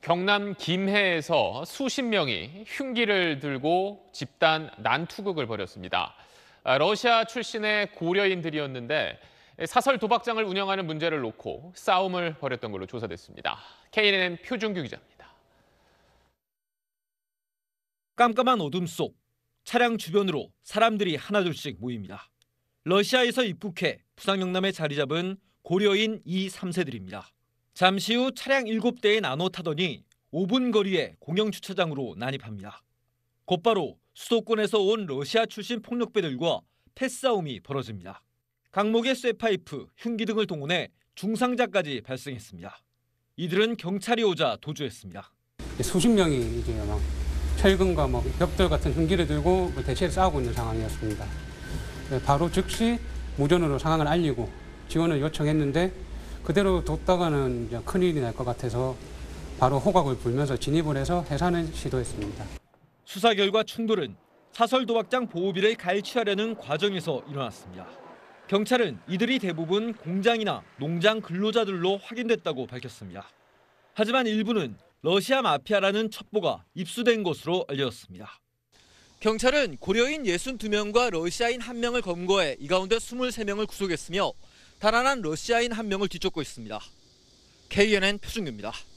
경남 김해에서 수십 명이 흉기를 들고 집단 난투극을 벌였습니다. 러시아 출신의 고려인들이었는데 사설 도박장을 운영하는 문제를 놓고 싸움을 벌였던 걸로 조사됐습니다. KNN 표준규 기자입니다. 깜깜한 어둠 속 차량 주변으로 사람들이 하나둘씩 모입니다. 러시아에서 입국해 부산 영남에 자리 잡은 고려인 2, 3세들입니다. 잠시 후 차량 7대에 나눠 타더니 5분 거리의 공영주차장으로 난입합니다. 곧바로 수도권에서 온 러시아 출신 폭력배들과 패싸움이 벌어집니다. 강목의 쇠파이프, 흉기 등을 동원해 중상자까지 발생했습니다. 이들은 경찰이 오자 도주했습니다. 수십 명이 이제 막 철근과 벽돌 같은 흉기를 들고 대치해 싸우고 있는 상황이었습니다. 바로 즉시 무전으로 상황을 알리고 지원을 요청했는데 그대로 뒀다가는 큰일이 날 것 같아서 바로 호각을 불면서 진입을 해서 해산을 시도했습니다. 수사 결과 충돌은 사설 도박장 보호비를 갈취하려는 과정에서 일어났습니다. 경찰은 이들이 대부분 공장이나 농장 근로자들로 확인됐다고 밝혔습니다. 하지만 일부는 러시아 마피아라는 첩보가 입수된 것으로 알려졌습니다. 경찰은 고려인 62명과 러시아인 1명을 검거해 이 가운데 23명을 구속했으며 달아난 러시아인 1명을 뒤쫓고 있습니다. KNN 표준규입니다.